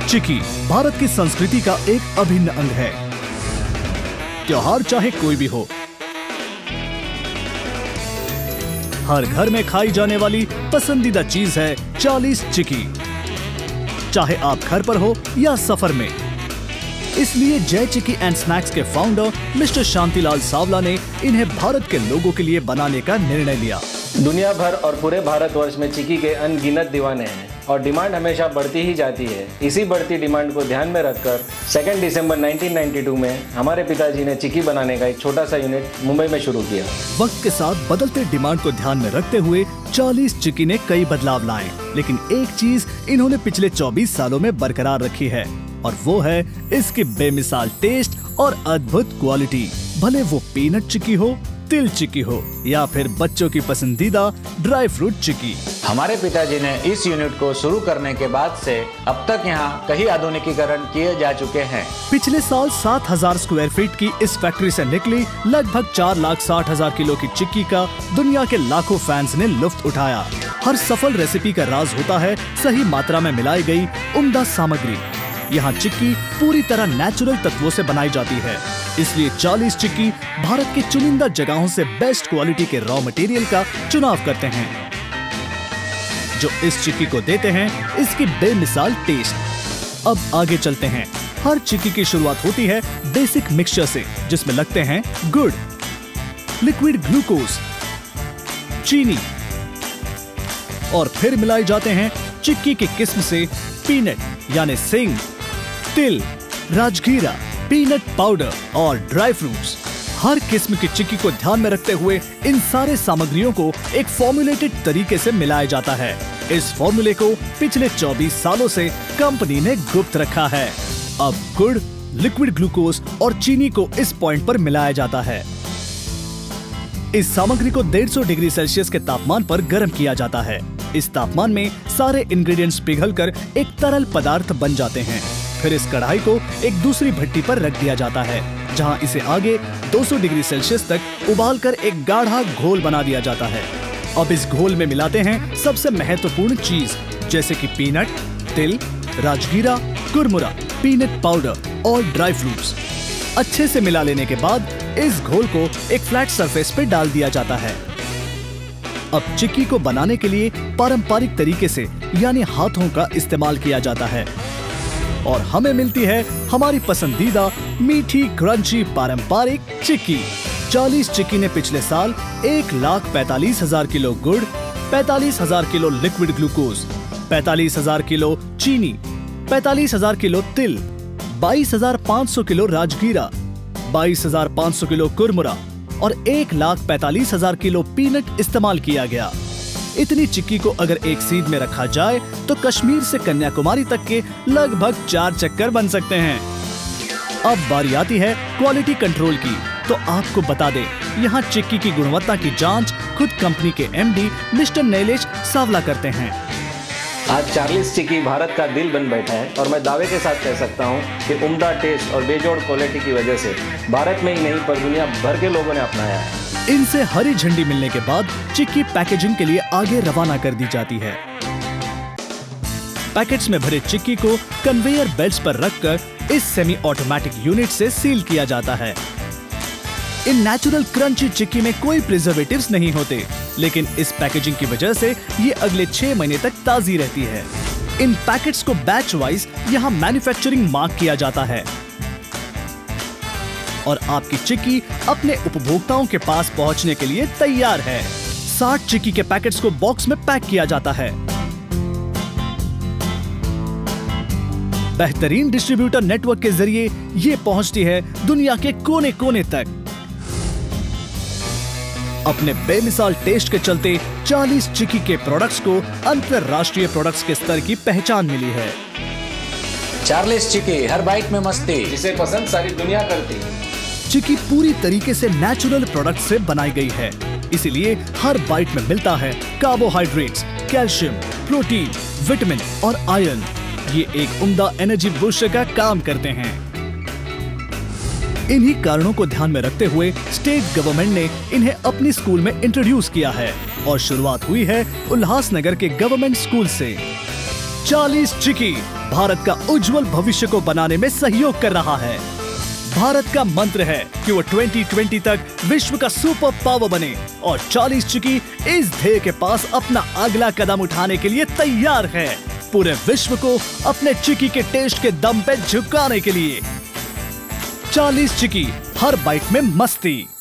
चिकी भारत की संस्कृति का एक अभिन्न अंग है। त्योहार चाहे कोई भी हो, हर घर में खाई जाने वाली पसंदीदा चीज है 40 चिकी, चाहे आप घर पर हो या सफर में। इसलिए जय चिकी एंड स्नैक्स के फाउंडर मिस्टर शांतिलाल सावला ने इन्हें भारत के लोगों के लिए बनाने का निर्णय लिया। दुनिया भर और पूरे भारतवर्ष में चिकी के अनगिनत दीवाने हैं और डिमांड हमेशा बढ़ती ही जाती है। इसी बढ़ती डिमांड को ध्यान में रखकर 2 दिसंबर 1992 में हमारे पिताजी ने चिकी बनाने का एक छोटा सा यूनिट मुंबई में शुरू किया। वक्त के साथ बदलते डिमांड को ध्यान में रखते हुए 40 चिकी ने कई बदलाव लाए, लेकिन एक चीज इन्होंने पिछले 24 सालों में बरकरार रखी है और वो है इसकी बेमिसाल टेस्ट और अद्भुत क्वालिटी। भले वो पीनट चिकी हो, तिल चिकी हो या फिर बच्चों की पसंदीदा ड्राई फ्रूट चिकी। हमारे पिताजी ने इस यूनिट को शुरू करने के बाद से अब तक यहाँ कई आधुनिकीकरण किए जा चुके हैं। पिछले साल 7000 स्क्वायर फीट की इस फैक्ट्री से निकली लगभग 4,60,000 किलो की चिक्की का दुनिया के लाखों फैंस ने लुत्फ उठाया। हर सफल रेसिपी का राज होता है सही मात्रा में मिलाई गई उम्दा सामग्री। यहाँ चिक्की पूरी तरह नेचुरल तत्वों से बनाई जाती है, इसलिए 40 चिक्की भारत की चुनिंदा जगहों से बेस्ट क्वालिटी के रॉ मटेरियल का चुनाव करते हैं, जो इस चिक्की को देते हैं इसकी बेमिसाल टेस्ट। अब आगे चलते हैं। हर चिक्की की शुरुआत होती है बेसिक मिक्सचर से, जिसमें लगते हैं गुड़, लिक्विड ग्लूकोज, चीनी और फिर मिलाए जाते हैं चिक्की की किस्म से पीनट यानी सिंग, तिल, राजगीरा, पीनट पाउडर और ड्राई फ्रूट्स। हर किस्म की चिक्की को ध्यान में रखते हुए इन सारे सामग्रियों को एक फॉर्मुलेटेड तरीके से मिलाया जाता है। इस फॉर्मूले को पिछले 24 सालों से कंपनी ने गुप्त रखा है। अब गुड़, लिक्विड ग्लूकोज और चीनी को इस पॉइंट पर मिलाया जाता है। इस सामग्री को 150 डिग्री सेल्सियस के तापमान पर गर्म किया जाता है। इस तापमान में सारे इंग्रेडिएंट्स पिघलकर एक तरल पदार्थ बन जाते हैं। फिर इस कढ़ाई को एक दूसरी भट्टी पर रख दिया जाता है, जहां इसे आगे 200 डिग्री सेल्सियस तक उबालकर एक गाढ़ा घोल बना दिया जाता है। अब इस घोल में मिलाते हैं सबसे महत्वपूर्ण चीज, जैसे कि पीनट, तिल, राजगीरा, कुरमुरा, पीनट पाउडर और ड्राई फ्रूट्स। अच्छे से मिला लेने के बाद इस घोल को एक फ्लैट सरफेस पे डाल दिया जाता है। अब चिक्की को बनाने के लिए पारंपरिक तरीके से यानी हाथों का इस्तेमाल किया जाता है और हमें मिलती है हमारी पसंदीदा मीठी क्रंची पारंपरिक चिक्की। 40 चिक्की ने पिछले साल 1,45,000 किलो गुड़, 45,000 किलो लिक्विड ग्लूकोज, 45,000 किलो चीनी, 45,000 किलो तिल, 22,500 किलो राजगीरा, 22,500 किलो कुरमुरा और 1,45,000 किलो पीनट इस्तेमाल किया गया। इतनी चिक्की को अगर एक सीध में रखा जाए तो कश्मीर से कन्याकुमारी तक के लगभग 4 चक्कर बन सकते हैं। अब बारी आती है क्वालिटी कंट्रोल की, तो आपको बता दें, यहाँ चिक्की की गुणवत्ता की जांच खुद कंपनी के एमडी मिस्टर नैलेश सावला करते हैं। आज 40 चिक्की भारत का दिल बन बैठा है और मैं दावे के साथ कह सकता हूँ कि उम्दा टेस्ट और बेजोड़ क्वालिटी की वजह से भारत में ही नहीं पर दुनिया भर के लोगों ने अपनाया है। इनसे हरी झंडी मिलने के बाद चिक्की पैकेजिंग के लिए आगे रवाना कर दी जाती है। पैकेट्स में भरे चिक्की को कन्वेयर बेल्ट्स पर रखकर इस सेमी ऑटोमेटिक यूनिट से सील किया जाता है। इन नेचुरल क्रंची चिक्की में कोई प्रिजर्वेटिव्स नहीं होते, लेकिन इस पैकेजिंग की वजह से ये अगले 6 महीने तक ताजी रहती है। इन पैकेट्स को बैच वाइज यहाँ मैन्युफैक्चरिंग मार्क किया जाता है और आपकी चिक्की अपने उपभोक्ताओं के पास पहुंचने के लिए तैयार है। 60 चिक्की के पैकेट्स को बॉक्स में पैक किया जाता है। बेहतरीन डिस्ट्रीब्यूटर नेटवर्क के जरिए ये पहुंचती है दुनिया के कोने कोने तक। अपने बेमिसाल टेस्ट के चलते 40 चिक्की के प्रोडक्ट्स को अंतरराष्ट्रीय प्रोडक्ट्स के स्तर की पहचान मिली है। 40 चिक्की, हर बाइट में मस्ती, जिसे पसंद सारी दुनिया करती है। चिक्की पूरी तरीके से नेचुरल प्रोडक्ट से बनाई गई है, इसीलिए हर बाइट में मिलता है कार्बोहाइड्रेट्स, कैल्शियम, प्रोटीन, विटामिन और आयरन। ये एक उम्दा एनर्जी बूस्टर का काम करते हैं। इन्हीं कारणों को ध्यान में रखते हुए स्टेट गवर्नमेंट ने इन्हें अपनी स्कूल में इंट्रोड्यूस किया है और शुरुआत हुई है उल्लासनगर के गवर्नमेंट स्कूल से। 40 चिक्की भारत का उज्जवल भविष्य को बनाने में सहयोग कर रहा है। भारत का मंत्र है कि वो 2020 तक विश्व का सुपर पावर बने और 40 चिकी इस ध्येय के पास अपना अगला कदम उठाने के लिए तैयार है, पूरे विश्व को अपने चिकी के टेस्ट के दम पे झुकाने के लिए। 40 चिकी, हर बाइट में मस्ती।